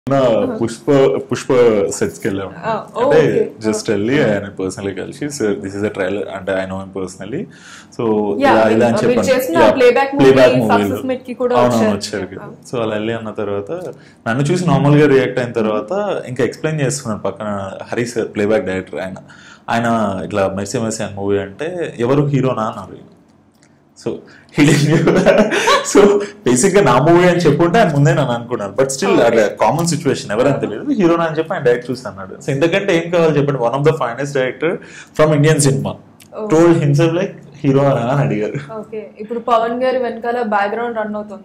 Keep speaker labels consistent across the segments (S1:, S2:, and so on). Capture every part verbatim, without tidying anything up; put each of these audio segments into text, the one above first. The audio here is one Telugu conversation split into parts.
S1: పుష్ప పుష్ప సెట్స్ కి వెళ్ళాము అంటే జస్ట్ వెళ్ళి ఆయన పర్సనలీ కలిసి sir this is a trailer అంటే I know him personally so ఇలా ఇలా అని చెప్పాను ప్లేబ్యాక్ మూవీ అవునవును వచ్చారు కదా సో అలా వెళ్ళి అన్న తర్వాత నన్ను చూసి నార్మల్ గా రియాక్ట్ అయిన తర్వాత ఇంకా ఎక్స్ప్లెయిన్ చేస్తున్నాను పక్కన హరి సార్ ప్లేబ్యాక్ డైరెక్టర్ ఆయన ఆయన ఇట్లా మెర్సీ మెర్సీ అని మూవీ అంటే ఎవరు హీరోనా అన్నారు సో సో బేసిక్ గా నా మూవీ అని చెప్పుంటే ఆయన ముందే నన్ను అనుకున్నాను బట్ స్టిల్ అట్లా కామన్ సిచ్యువేషన్ ఎవరైనా తెలియదు హీరోనా అని చెప్పి ఆయన డైరెక్ట్ చూసి అన్నాడు సో ఇంతకంటే ఏం కావాలి చెప్పండి one of the finest director from Indian cinema told himself like hero అని అడిగారు.
S2: ఓకే ఇప్పుడు పవన్ గారి వెనకాల బ్యాక్గ్రౌండ్ రన్ అవుతుంది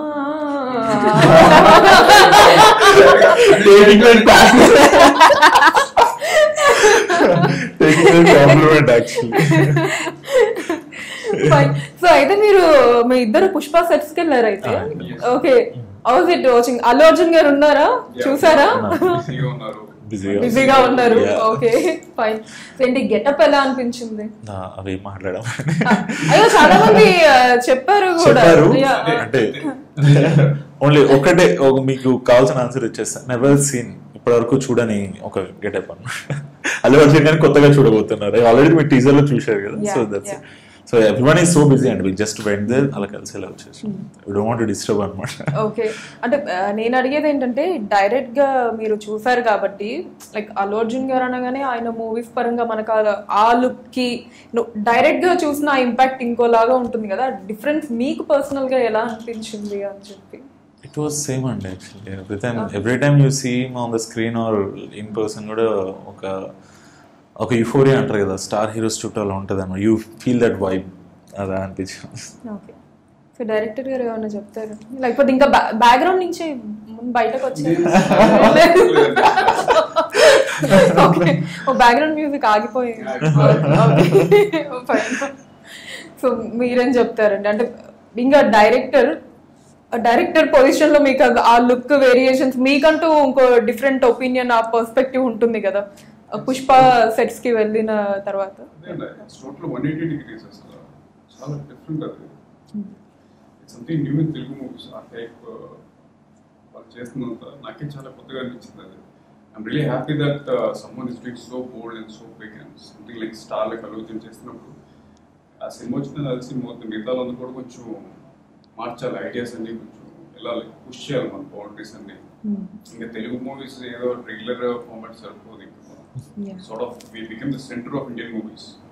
S2: సో అయితే మీరు మీ ఇద్దరు పుష్ప సెట్స్ కి వెళ్ళారు అయితే okay how's it watching Allu Arjun గారు ఉన్నారా చూసారా బిజీగా ఉన్నారు ఓకే ఫైన్ ఏంటి గెటప్ ఎలా అనిపించింది
S1: అవి మాట్లాడడం
S2: అయ్యో చాలా మంది చెప్పారు కూడా
S1: అంటే ఓన్లీ ఒకటే మీకు కావాల్సిన ఆన్సర్ ఇచ్చేస్తా నెవర్ సీన్ ఇప్పటి వరకు చూడని ఒక గెటప్ అన్నమాట అల్లు అర్జున్ గారిని కొత్తగా చూడబోతున్నారు ఆల్రెడీ మీరు టీజర్ లో చూశారు కదా so that's so everyone is so busy and we just went there అలా కలిసి ఎలా వచ్చేసి we don't want to disturb అన్నమాట.
S2: ఓకే అంటే నేను అడిగేది ఏంటంటే డైరెక్ట్ గా మీరు చూసారు కాబట్టి లైక్ అల్లు అర్జున్ గారు అనగానే ఆయన మూవీస్ పరంగా మనకు ఆ లుక్ కి డైరెక్ట్ గా చూసిన ఆ ఇంపాక్ట్ ఇంకోలాగా ఉంటుంది కదా డిఫరెన్స్ మీకు పర్సనల్ గా ఎలా అనిపించింది అని చెప్పి.
S1: It was same and actually every time okay. every time you see him on the screen or in person kuda oka oka euphoria antaru kada star heroes చుట్టాలో ఉంటదన్న you feel that vibe అలా అనిపించింది.
S2: ఓకే సో డైరెక్టర్ గారు ఏమన్నా చెప్తారు లేకపోతే ఇంకా బ్యాక్గ్రౌండ్ నుంచి బయటకు వచ్చారు ఓకే ఓ బ్యాక్గ్రౌండ్ మ్యూజిక్ ఆగిపోయింది సో మీరేం చెప్తారండి అంటే ఇంకా డైరెక్టర్ డైరెక్టర్ పొజిషన్ లో మీకు ఆ లుక్ వేరియేషన్స్ మీకంటూ ఇంకో డిఫరెంట్ ఒపీనియన్ ఆ పర్స్పెక్టివ్ ఉంటుంది కదా పుష్ప సెట్స్ కి వెళ్ళిన తర్వాత
S3: నాకే చాలా కొత్తగా అనిపించింది అది I'm really happy that someone is doing so bold and so big and something like star like Allu Arjun చేస్తున్నప్పుడు ఆ సినిమా వచ్చిన కలిసి మొత్తం మిగతాలో కూడా కొంచెం మార్చాలి ఐడియాస్ అన్ని కొంచెం వెళ్ళాలి పుష్ చేయాలి మన బౌండరీస్ అన్ని ఇంకా తెలుగు మూవీస్ ఏదో రెగ్యులర్ ఫార్మాట్ సరిపోదు ఇంకా sort of we become the centre of Indian movies